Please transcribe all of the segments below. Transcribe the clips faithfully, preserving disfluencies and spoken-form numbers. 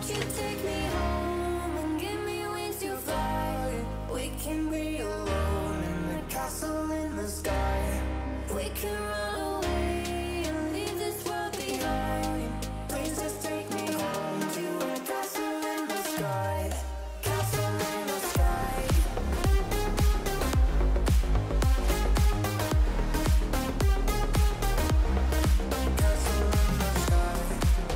Won't you take me home and give me wings to fly? We can be alone in the castle in the sky. We can run away and leave this world behind. Please just take me home to a castle in the sky. Castle in the sky. Castle in the sky.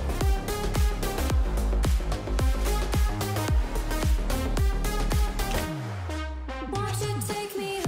Won't you take me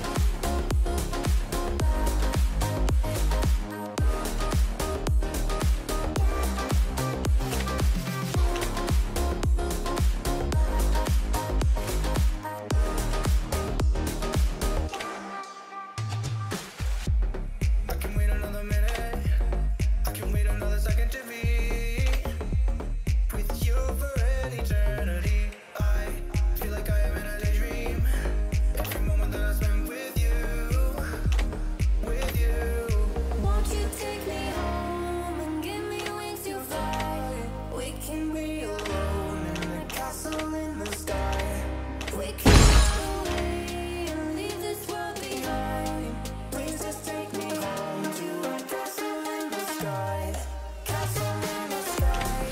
I can wait another minute. I can wait another second to be with you for an eternity. I feel like I am in a daydream. Every moment that I spend with you, with you. Won't you take me home and give me wings to fly? We can be alone in the castle in the sky. We can run away and leave this world behind. Please just take me home to a castle in the sky. Castle in the sky.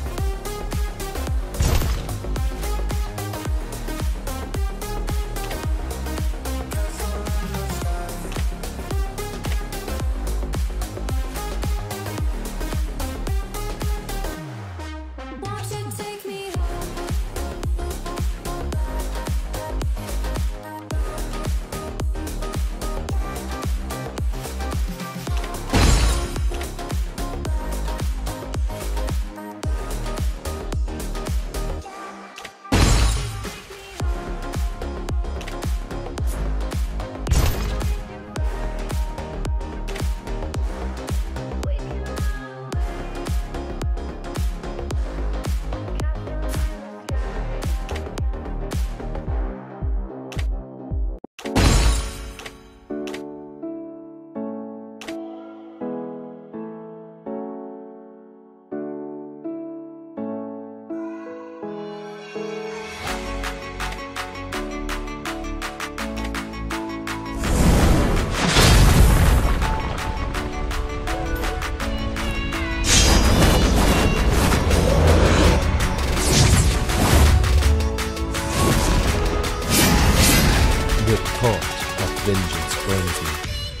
Castle in the sky. Won't you take me The thought of vengeance burns me.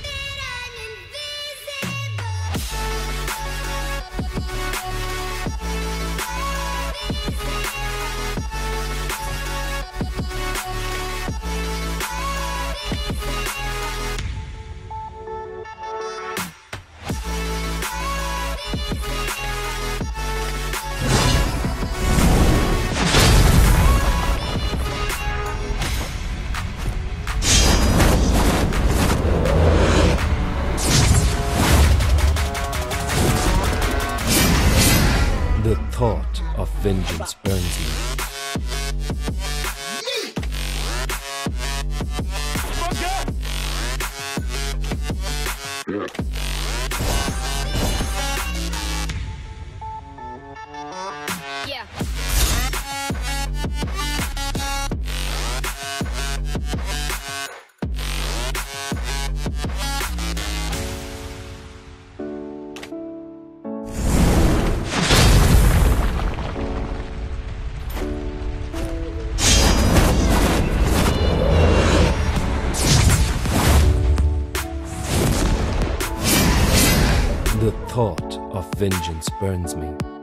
The thought of vengeance burns me. Yeah. The thought of vengeance burns me.